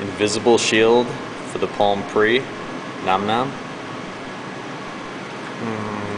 Invisible shield for the Palm Pre. Nom nom.